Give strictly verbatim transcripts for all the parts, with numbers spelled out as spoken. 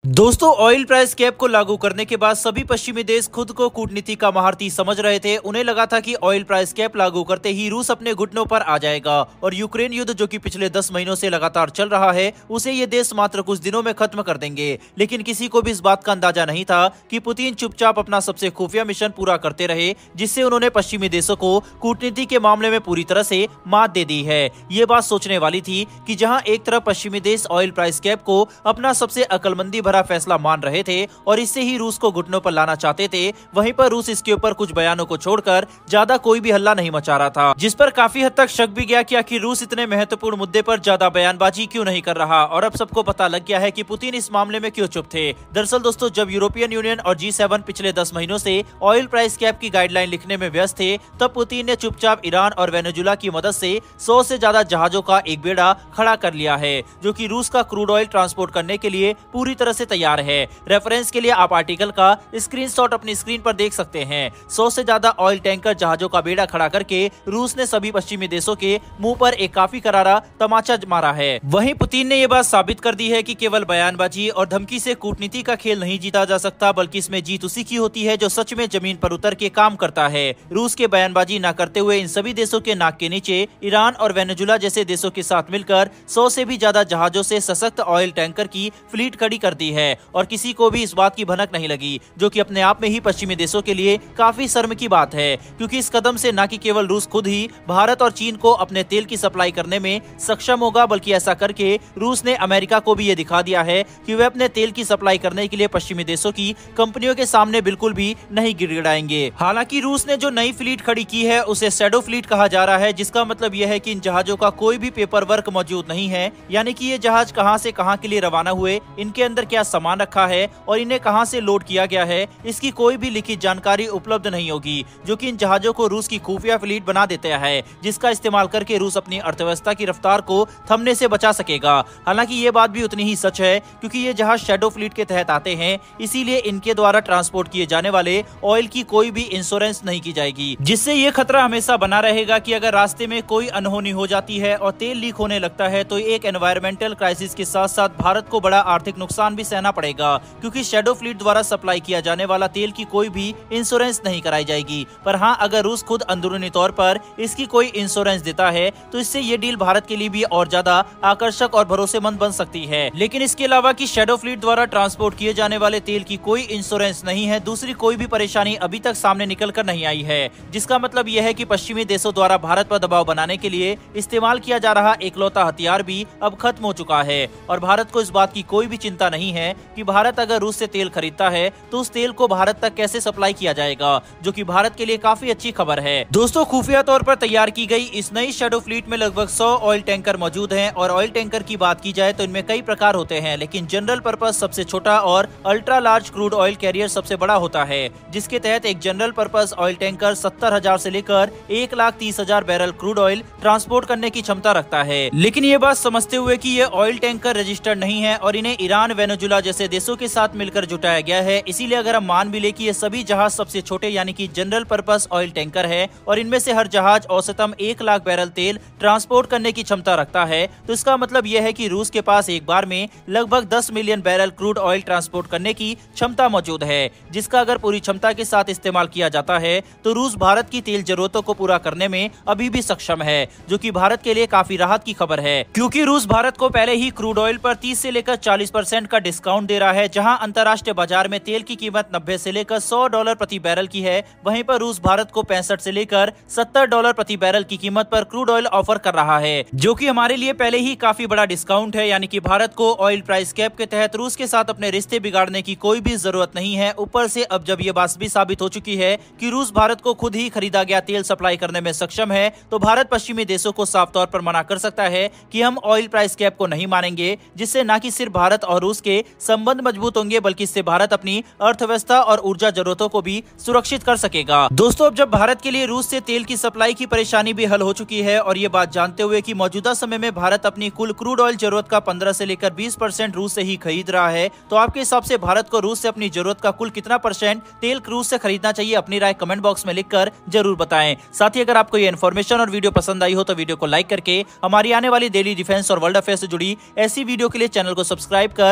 दोस्तों, oil price cap को लागू करने के बाद सभी पश्चिमी देश खुद को कूटनीति का महारथी समझ रहे थे। उन्हें लगा था कि ऑयल प्राइस कैप लागू करते ही रूस अपने घुटनों पर आ जाएगा और यूक्रेन युद्ध जो कि पिछले दस महीनों से लगातार चल रहा है, उसे ये देश मात्र कुछ दिनों में खत्म कर देंगे। लेकिन किसी को भी इस बात का अंदाजा नहीं था कि पुतिन चुपचाप अपना सबसे खुफिया मिशन पूरा करते रहे, जिससे उन्होंने पश्चिमी देशों को कूटनीति के मामले में पूरी तरह से मात दे दी है। ये बात सोचने वाली थी कि जहाँ एक तरफ पश्चिमी देश ऑयल प्राइस कैप को अपना सबसे अक्लमंदी भरा फैसला मान रहे थे और इससे ही रूस को घुटनों पर लाना चाहते थे, वहीं पर रूस इसके ऊपर कुछ बयानों को छोड़कर ज्यादा कोई भी हल्ला नहीं मचा रहा था, जिस पर काफी हद तक शक भी गया कि आखिर रूस इतने महत्वपूर्ण मुद्दे पर ज्यादा बयानबाजी क्यों नहीं कर रहा। और अब सबको पता लग गया है कि पुतिन इस मामले में क्यों चुप थे। दरअसल दोस्तों, जब यूरोपियन यूनियन और जी सेवन पिछले दस महीनों से ऑयल प्राइस कैप की गाइडलाइन लिखने में व्यस्त थे, तब पुतिन ने चुपचाप ईरान और वेनेजुला की मदद से सौ से ज्यादा जहाजों का एक बेड़ा खड़ा कर लिया है, जो कि रूस का क्रूड ऑयल ट्रांसपोर्ट करने के लिए पूरी तरह से तैयार है। रेफरेंस के लिए आप आर्टिकल का स्क्रीनशॉट अपनी स्क्रीन पर देख सकते हैं। सौ से ज्यादा ऑयल टैंकर जहाजों का बेड़ा खड़ा करके रूस ने सभी पश्चिमी देशों के मुंह पर एक काफी करारा तमाचा मारा है। वहीं पुतिन ने यह बात साबित कर दी है कि केवल बयानबाजी और धमकी से कूटनीति का खेल नहीं जीता जा सकता, बल्कि इसमें जीत उसी की होती है जो सच में जमीन पर उतर के काम करता है। रूस के बयानबाजी न करते हुए इन सभी देशों के नाक के नीचे ईरान और वेनेजुला जैसे देशों के साथ मिलकर सौ से भी ज्यादा जहाजों से सशक्त ऑयल टैंकर की फ्लीट खड़ी कर दी है और किसी को भी इस बात की भनक नहीं लगी, जो कि अपने आप में ही पश्चिमी देशों के लिए काफी शर्म की बात है, क्योंकि इस कदम से न कि केवल रूस खुद ही भारत और चीन को अपने तेल की सप्लाई करने में सक्षम होगा, बल्कि ऐसा करके रूस ने अमेरिका को भी ये दिखा दिया है कि वे अपने तेल की सप्लाई करने के लिए पश्चिमी देशों की कंपनियों के सामने बिल्कुल भी नहीं गिड़गिड़ाएंगे। हालांकि रूस ने जो नई फ्लीट खड़ी की है उसे शैडो फ्लीट कहा जा रहा है, जिसका मतलब यह है कि इन जहाजों का कोई भी पेपर वर्क मौजूद नहीं है, यानी कि ये जहाज कहां से कहां के लिए रवाना हुए, इनके अंदर क्या सामान रखा है और इन्हें कहां से लोड किया गया है, इसकी कोई भी लिखित जानकारी उपलब्ध नहीं होगी, जो कि इन जहाजों को रूस की खुफिया फ्लीट बना देता है, जिसका इस्तेमाल करके रूस अपनी अर्थव्यवस्था की रफ्तार को थमने से बचा सकेगा। हालांकि ये बात भी उतनी ही सच है, क्योंकि ये जहाज शैडो फ्लीट के तहत आते हैं, इसीलिए इनके द्वारा ट्रांसपोर्ट किए जाने वाले ऑयल की कोई भी इंश्योरेंस नहीं की जाएगी, जिससे ये खतरा हमेशा बना रहेगा कि अगर रास्ते में कोई अनहोनी हो जाती है और तेल लीक होने लगता है तो एक एनवायरमेंटल क्राइसिस के साथ साथ भारत को बड़ा आर्थिक नुकसान भी सहना पड़ेगा, क्योंकि शैडो फ्लीट द्वारा सप्लाई किया जाने वाला तेल की कोई भी इंश्योरेंस नहीं कराई जाएगी। पर हाँ, अगर रूस खुद अंदरूनी तौर पर इसकी कोई इंश्योरेंस देता है तो इससे ये डील भारत के लिए भी और ज्यादा आकर्षक और भरोसेमंद बन सकती है। लेकिन इसके अलावा कि शैडो फ्लीट द्वारा ट्रांसपोर्ट किए जाने वाले तेल की कोई इंश्योरेंस नहीं है, दूसरी कोई भी परेशानी अभी तक सामने निकल कर नहीं आई है, जिसका मतलब यह है कि पश्चिमी देशों द्वारा भारत पर दबाव बनाने के लिए इस्तेमाल किया जा रहा एकलौता हथियार भी अब खत्म हो चुका है और भारत को इस बात की कोई भी चिंता नहीं है कि भारत अगर रूस से तेल खरीदता है तो उस तेल को भारत तक कैसे सप्लाई किया जाएगा, जो कि भारत के लिए काफी अच्छी खबर है। दोस्तों, खुफिया तौर पर तैयार की गई इस नई शैडो फ्लीट में लगभग सौ ऑयल टैंकर मौजूद हैं और ऑयल टैंकर की बात की जाए तो इनमें कई प्रकार होते हैं, लेकिन जनरल पर्पस सबसे छोटा और ultra large crude oil carrier सबसे बड़ा होता है, जिसके तहत एक जनरल पर्पस ऑयल टैंकर सत्तर हजार से लेकर एक लाख तीस हजार बैरल क्रूड ऑयल ट्रांसपोर्ट करने की क्षमता रखता है। लेकिन ये बात समझते हुए कि ये ऑयल टैंकर रजिस्टर्ड नहीं है और इन्हें ईरान, वेनेजुला जैसे देशों के साथ मिलकर जुटाया गया है, इसीलिए अगर हम मान भी ले कि ये सभी जहाज सबसे छोटे यानी कि जनरल पर्पस ऑयल टैंकर है और इनमें से हर जहाज औसतन एक लाख बैरल तेल ट्रांसपोर्ट करने की क्षमता रखता है, तो इसका मतलब यह है कि रूस के पास एक बार में लगभग दस million barrel crude oil transport करने की क्षमता मौजूद है, जिसका अगर पूरी क्षमता के साथ इस्तेमाल किया जाता है तो रूस भारत की तेल जरूरतों को पूरा करने में अभी भी सक्षम है, जो कि भारत के लिए काफी राहत की खबर है, क्योंकि रूस भारत को पहले ही क्रूड ऑयल पर तीस से लेकर चालीस परसेंट का डिस्काउंट दे रहा है। जहां अंतर्राष्ट्रीय बाजार में तेल की कीमत नब्बे से लेकर सौ डॉलर प्रति बैरल की है, वहीं पर रूस भारत को पैंसठ से लेकर सत्तर डॉलर प्रति बैरल की कीमत पर क्रूड ऑयल ऑफर कर रहा है, जो कि हमारे लिए पहले ही काफी बड़ा डिस्काउंट है। यानी कि भारत को ऑयल प्राइस कैप के तहत रूस के साथ अपने रिश्ते बिगाड़ने की कोई भी जरूरत नहीं है। ऊपर से अब जब ये बात भी साबित हो चुकी है कि रूस भारत को खुद ही खरीदा गया तेल सप्लाई करने में सक्षम है, तो भारत पश्चिमी देशों को साफ तौर पर मना कर सकता है कि हम ऑयल प्राइस कैप को नहीं मानेंगे, जिससे न कि सिर्फ भारत और रूस के संबंध मजबूत होंगे, बल्कि इससे भारत अपनी अर्थव्यवस्था और ऊर्जा जरूरतों को भी सुरक्षित कर सकेगा। दोस्तों, अब जब भारत के लिए रूस से तेल की सप्लाई की परेशानी भी हल हो चुकी है और ये बात जानते हुए कि मौजूदा समय में भारत अपनी कुल क्रूड ऑयल जरूरत का पंद्रह से लेकर बीस परसेंट रूस से ही खरीद रहा है, तो आपके हिसाब से भारत को रूस से अपनी जरूरत का कुल कितना परसेंट तेल रूस से खरीदना चाहिए? अपनी राय कमेंट बॉक्स में लिखकर जरूर बताएं। साथ ही अगर आपको ये इन्फॉर्मेशन और वीडियो पसंद आई हो तो वीडियो को लाइक करके हमारी आने वाली डेली डिफेंस और वर्ल्ड अफेयर से जुड़ी ऐसी वीडियो के लिए चैनल को सब्सक्राइब कर बेल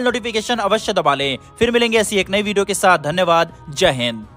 बेल नोटिफिकेशन अवश्य दबा लें। फिर मिलेंगे ऐसी एक नई वीडियो के साथ। धन्यवाद। जय हिंद।